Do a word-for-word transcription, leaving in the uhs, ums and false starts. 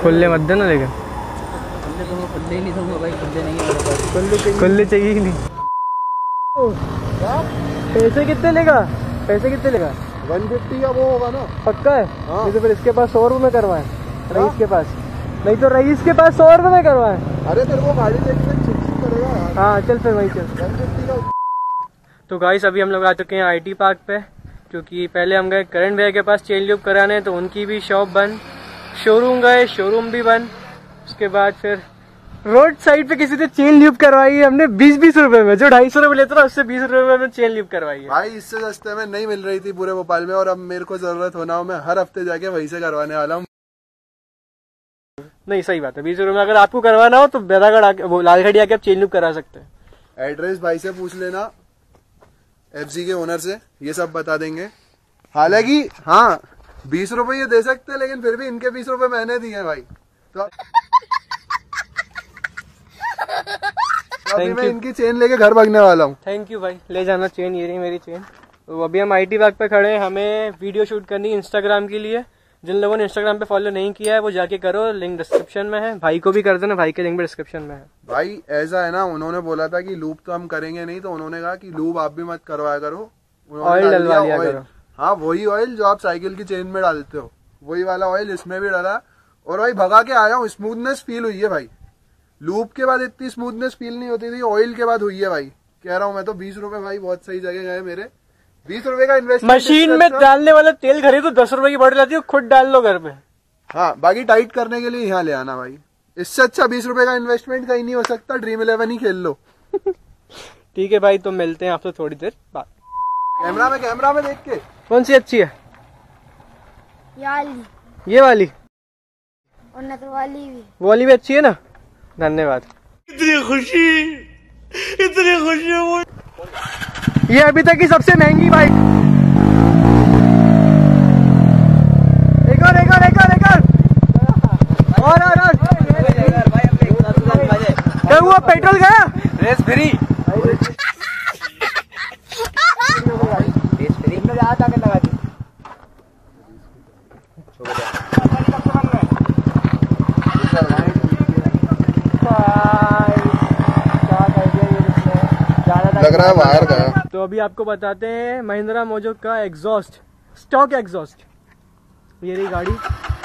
खुले मत देना, लेकिन खुले तो मैं खुले ही नहीं दूंगा भाई, खुले नहीं है मेरे पास। खुले चाहिए, खुले चाहिए ही नहीं। पैसे कितने लेगा? पैसे कितने लेगा? वन फिफ्टी का वो होगा ना, पक्का है? हाँ। नहीं तो फिर इसके पास सौ रुपये में करवाएं, रईस के पास। नहीं तो रईस के पास सौ रुपये में करवाएं। अरे तेरे को गाड़ी देखने चिक करेगा यार। हाँ चल फिर वहीं चल। वन फिफ्टी का। तो गाइस अभी हम लोग आ चुके हैं आई टी पार्क पे, क्योंकि पहले हम गए करण भैया के पास चेन ल्यूब कराने, तो उनकी भी शॉप बंद। शोरूम गए, शोरूम भी बंद। उसके बाद फिर रोड साइड पे किसी से चेन ल्यूब करवाई है हमने बीस बीस रुपए में। जो ढाई सौ रुपए लेता था उससे बीस रुपए में चेन ल्यूब करवाई है भाई। इससे सस्ते में नहीं मिल रही थी पूरे भोपाल में, और अब मेरे को जरूरत होना हो मैं हर हफ्ते जाके वहीं से करवाने वाला हूँ। नहीं सही बात है, बीस रुपए में अगर आपको करवाना हो तो बैरागढ़ आके, वो लालगढ़ी आके आप चेन ल्यूब करा सकते हैं। एड्रेस भाई से पूछ लेना, एफजी के ओनर से, ये सब बता देंगे। हालांकि हाँ बीस रुपए ये दे सकते हैं, लेकिन फिर भी इनके बीस रुपए मैंने दिए भाई। तो अभी मैं इनकी चेन लेके घर भागने वाला हूँ। थैंक यू भाई, ले जाना चेन, ये रही मेरी चेन। तो अभी हम आई टी पार्क पे खड़े हैं, हमें वीडियो शूट करनी है इंस्टाग्राम के लिए। जिन लोगों ने इंस्टाग्राम पे फॉलो नहीं किया है वो जाके करो, लिंक डिस्क्रिप्शन में है। भाई को भी कर देना, भाई के लिंक भी डिस्क्रिप्शन में है। भाई ऐसा है ना, उन्होंने बोला था कि लूप तो हम करेंगे नहीं, तो उन्होंने कहा कि लूप आप भी मत करवाया करो, ऑयल डलवा लिया करो। हाँ वही ऑयल जो आप साइकिल की चेन में डालते हो, वही वाला ऑयल इसमें भी डाला। और भाई भगा के आया हूँ, स्मूथनेस फील हुई है भाई। लूप के बाद इतनी स्मूथनेस फील नहीं होती थी, ऑयल के बाद हुई है भाई। कह रहा हूँ मैं तो बीस रुपए भाई बहुत सही जगह गए मेरे। बीस रुपए का इन्वेस्टमेंट मशीन में डालने वाला तेल खरीदो दस रुपए की बोतल आती है, खुद डाल लो घर पे। हाँ बाकी टाइट करने के लिए यहाँ ले आना भाई। इससे अच्छा बीस रुपए का इन्वेस्टमेंट कहीं नहीं हो सकता, ड्रीम इलेवन ही खेल लो। ठीक है भाई, तो मिलते हैं आपसे थोड़ी देर बाद। कैमरा में कैमरा में देख के कौन सी अच्छी है? ये वाली, ये वाली और न तो वाली भी। वो वाली भी अच्छी है ना? धन्यवाद। इतनी खुशी, इतनी खुशी वो। ये अभी तक की सबसे महंगी बाइक। एक और एक और एक और एक और और और और क्या हुआ? पेट्रोल गया? रेस फ्री, रेस फ्री में ज्यादा ताकत लगा दी। लग रहा है वायर गया। तो अभी आपको बताते हैं महिंद्रा मोजो का एग्जॉस्ट, स्टॉक एग्जॉस्ट। ये रही गाड़ी,